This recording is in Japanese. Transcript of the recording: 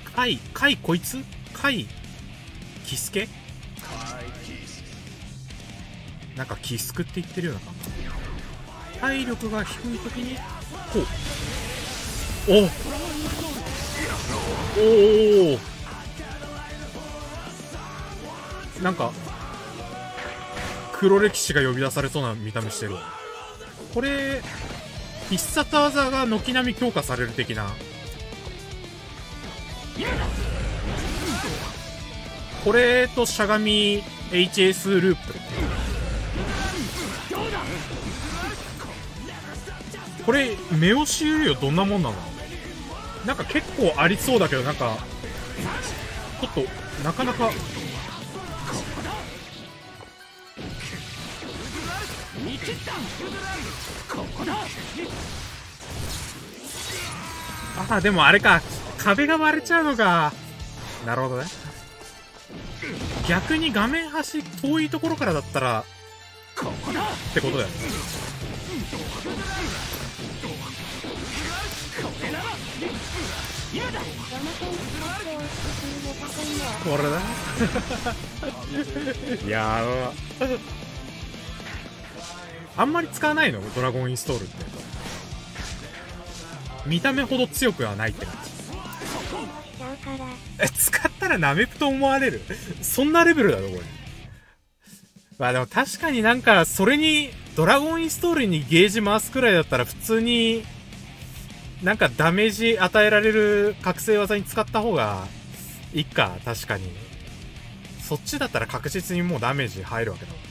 カイこいつカイキスケなんかキスクって言ってるような感じ。体力が低い時にこうおおなんか黒歴史が呼び出されそうな見た目してる。これ必殺技が軒並み強化される的な。これとしゃがみ HS ループ、これ目押し有料どんなもんなの？なんか結構ありそうだけど、なんかちょっとなかなかあ、でもあれか、壁が割れちゃうのか。なるほどね。逆に画面端遠いところからだったらってことだよね。これだいやあんまり使わないのドラゴンインストールって。見た目ほど強くはないって感じ。使ったらナメプと思われるそんなレベルだろこれ。まあでも確かになんかそれにドラゴンインストールにゲージ回すくらいだったら普通になんかダメージ与えられる覚醒技に使った方がいいか。確かにそっちだったら確実にもうダメージ入るわけだもん。